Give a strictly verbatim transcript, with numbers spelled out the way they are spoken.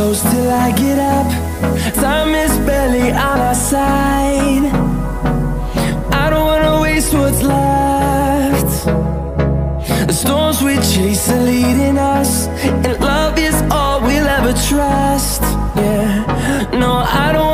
close till I get up. Time is barely on our side. I don't wanna waste what's left. The storms we chase are leading us, and love is all we'll ever trust. Yeah, no, I don't